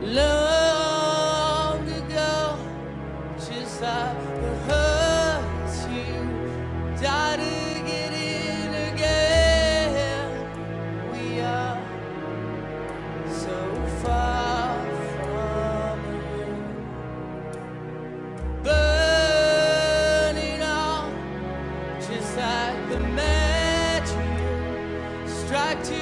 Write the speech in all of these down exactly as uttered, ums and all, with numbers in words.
long ago, just like the hurts you died to get in again. We are so far from you, burning on, just like the match you strike to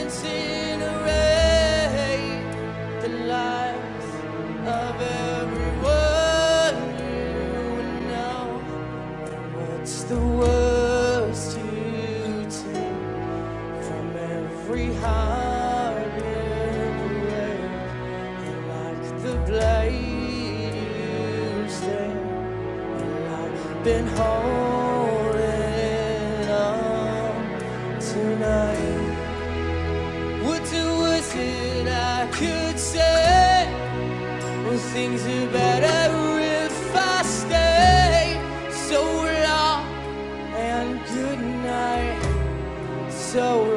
incinerate the lives of everyone you know. What's the worst you take from every heart you break? And like the blade you stay, and like been holding on tonight. What's the worst that I could say? Well, things are better if I stay. So long and good night. So